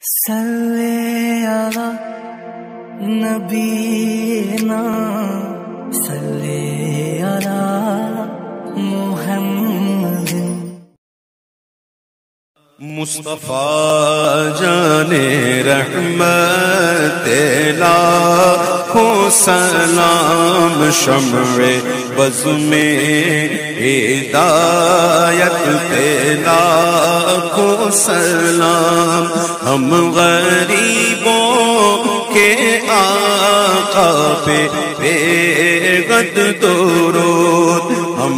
صلی علی نبینا صلی علی محمد مصطفیٰ جان رحمت لاکھوں سلام شمع بز میں ہدایت پہ لاکھوں سلام ہم غریبوں کے آقا پہ بے قد درود ہم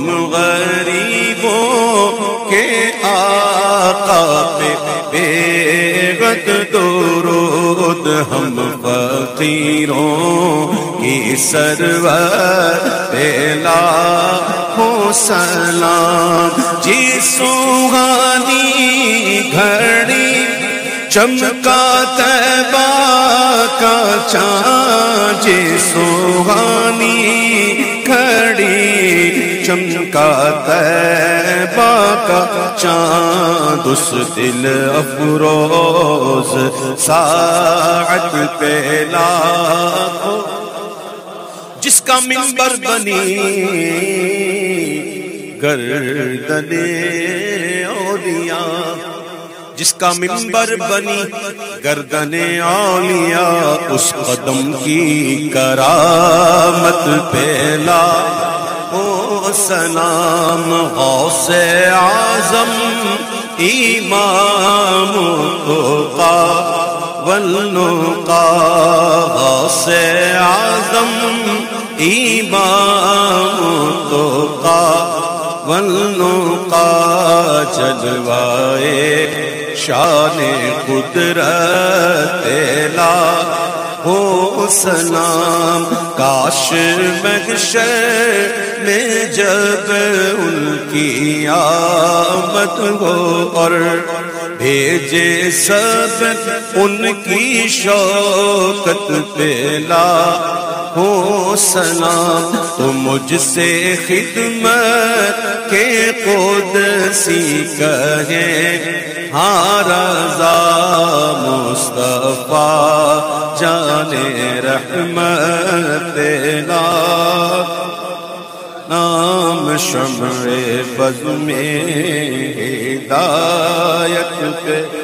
غریبوں کے آقا پہ بے قد درود ہم فقیروں کی سرور پہ لاکھوں سلام جی سوہانی گھڑی چمکا طیبہ کا چاند جی سوہانی گھڑی چمکا طیبہ کا چاند اس دل افروز ساعت پہ لاکھوں جس کا منبر بنی گردن اولیاء جس کا منبر بنی گردن اولیاء اس قدم کی کرامت پہ لاکھوں سلام غوث اعظم امام التقیٰ والنقیٰ غوث اعظم امام التقیٰ والنقیٰ جلوائے شان قدرت لاکھوں سلام کاش محشر میں جب ان کی آمد ہو اور بھیجے سب ان کی شوکت پہ لاکھوں سلام تو مجھ سے خدمت کے قدسی کہیں ہاں رضا مصطفیٰ جان رحمت نام شمع بز میں ہدایت پہ